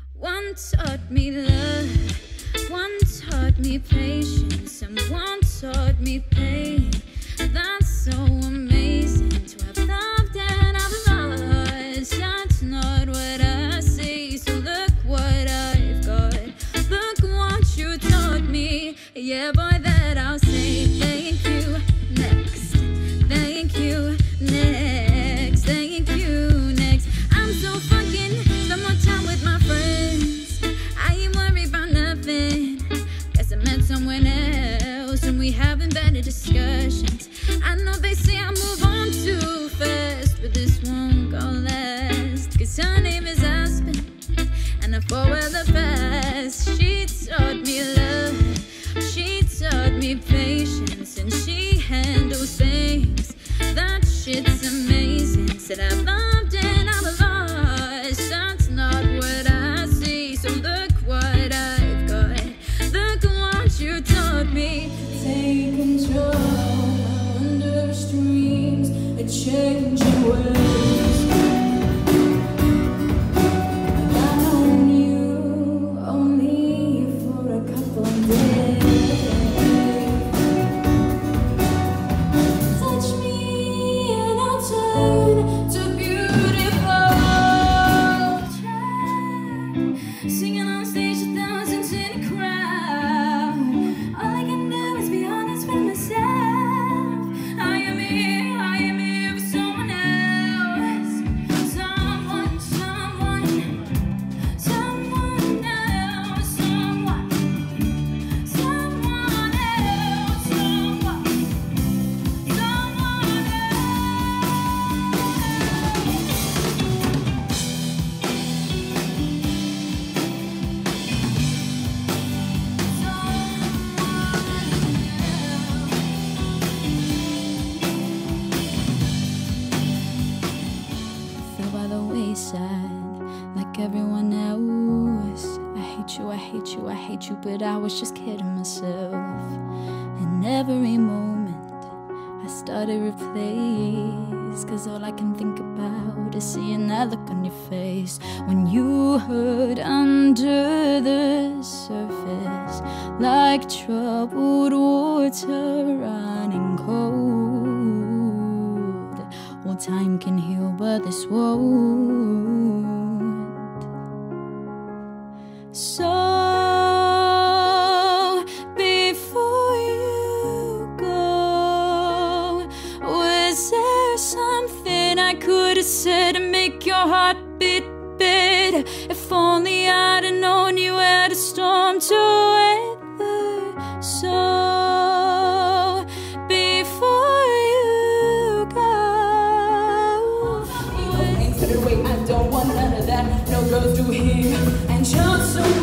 One taught me love, one taught me patience, and one taught me pain. That's so amazing to have loved and I've lost. That's not what I see, so look what I've got. Look what you taught me. Yeah, boy, that I'll say thank you. Next, thank you. Next, thank you. Next, I'm so fucking spend more time with my friends. I ain't worried about nothing. Guess I met someone else and we having better discussions. I know they say I move on too fast, but this won't go last. Cause her name is Aspen and I forward the past. She taught me love, she taught me patience, and she handles things. That shit's amazing. Said I've loved and I've lost. That's not what I see, so look what I've got. Look what you taught me. Take control, under streams, a change in ways. I've known you only for a couple of days. Touch me and I'll turn to beautiful. Singing on stage to thousands in a crowd. All I can do is be honest with myself. I am here for someone else. Someone else. Someone else. Fell by the wayside like everyone else. I hate you, I hate you, I hate you, but I was just kidding myself. In every moment I started to replace, cause all I can think about is seeing that look on your face when you hurt under the surface, like troubled water running cold. Well, time can heal, but this won't. So before you go, was there something I could have said to make your heart beat better? If only I'd have known you had a storm to weather. So before you go, Wait, I don't want none of that. No girls do here, and just so